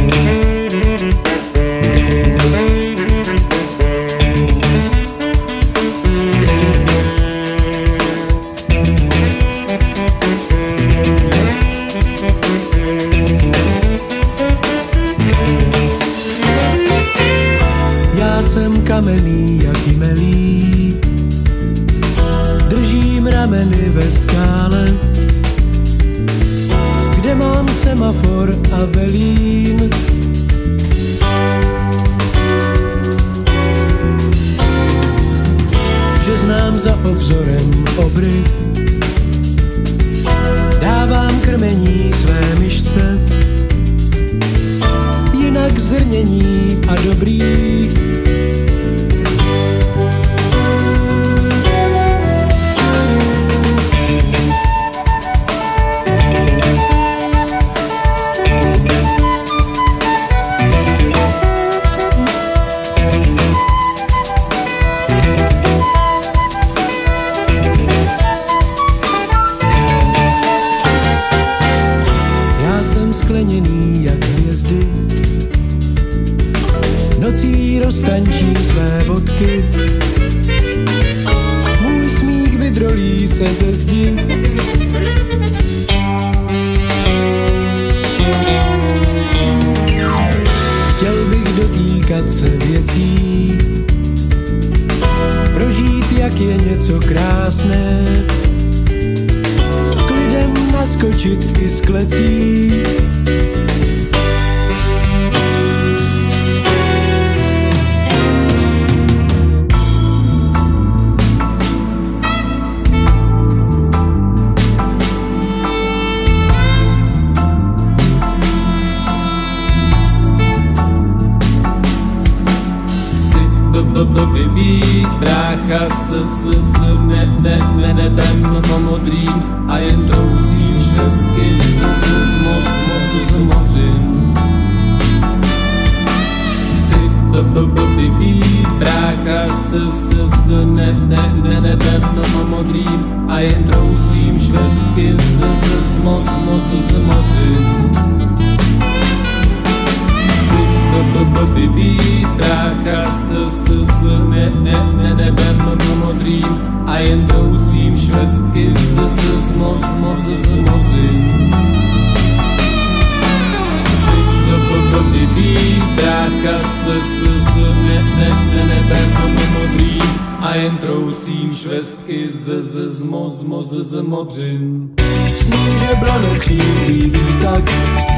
Já jsem kamenný jak jmelí, držím rameny ve skále, kde mám semafor a velím. Že znám za obzorem obry, dávám krmení své myšce, jinak zrnění a dobrý. Jsem skleněný jak hvězdy, nocí roztančím své bodky, můj smích vydrolí se ze zdi. Chtěl bych dotýkat se věcí, prožít, jak je něco krásné, naskočit i z klecí. Být brácha s nebem modrým a jen trousím švestky z modřin. Chci být brácha s nebem modrým a jen trousím švestky z modřin. Být brácha s nebem modrým a jen trousím švestky z modřin. Být brácha s nebem modrým a jen trousím švestky z modřin. Sní, že brano křílí výtah,